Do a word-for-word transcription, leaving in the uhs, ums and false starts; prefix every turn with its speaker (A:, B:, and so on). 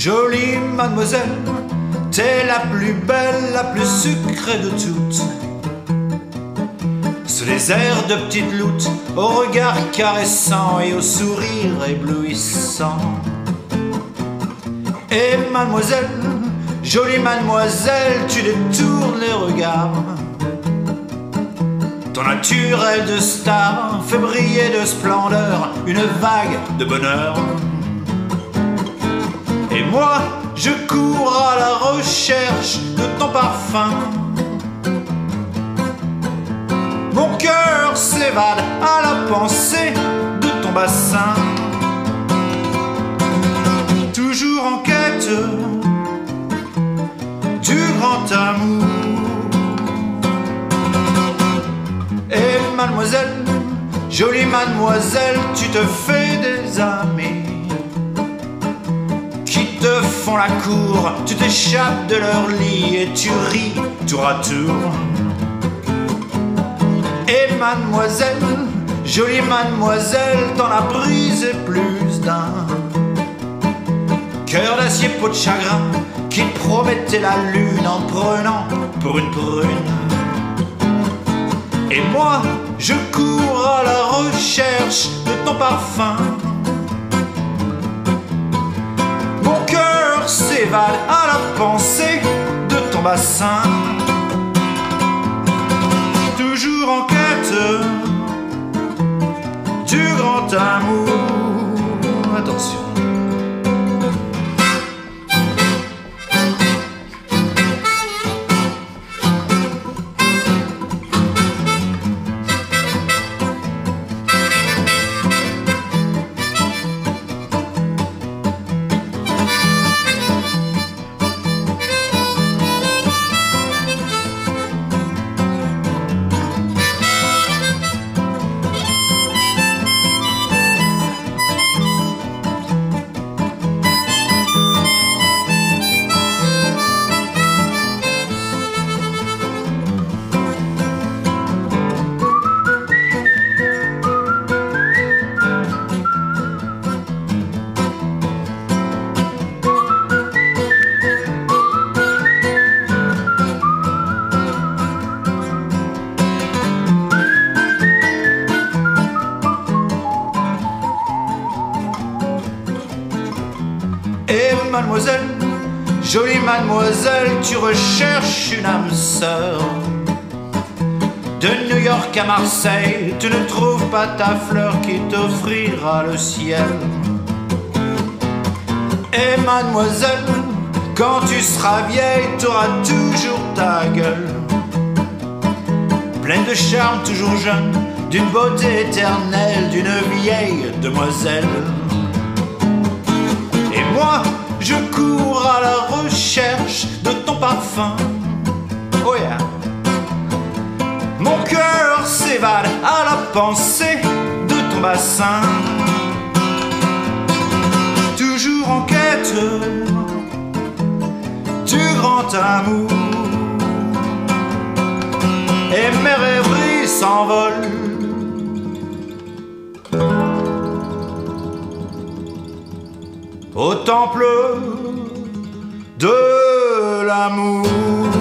A: Jolie mademoiselle, t'es la plus belle, la plus sucrée de toutes. Sous les airs de petite loute, au regard caressant et au sourire éblouissant. Et mademoiselle, jolie mademoiselle, tu détournes les regards. Ton naturel de star fait briller de splendeur une vague de bonheur. Et moi, je cours à la recherche de ton parfum. Mon cœur s'évade à la pensée de ton bassin. Toujours en quête du grand amour. Et mademoiselle, jolie mademoiselle, tu te fais des amis qui te font la cour. Tu t'échappes de leur lit et tu ris tour à tour. Et mademoiselle, jolie mademoiselle, t'en as brisé plus d'un. Cœur d'acier, peau de chagrin, qui te promettait la lune en te prenant pour une prune. Et moi, je cours à la recherche de ton parfum. Mon cœur s'évade à la pensée de ton bassin. Toujours en quête du grand amour. Attention. Et mademoiselle, jolie mademoiselle, tu recherches une âme sœur. De New York à Marseille, tu ne trouves pas ta fleur qui t'offrira le ciel. Et mademoiselle, quand tu seras vieille, t'auras toujours ta gueule, pleine de charme, toujours jeune, d'une beauté éternelle, d'une vieille demoiselle. Et moi, je cours à la recherche de ton parfum. Oh yeah. Mon cœur s'évade à la pensée de ton bassin. Toujours en quête du grand amour. Et mes rêveries s'envolent au temple de l'amour.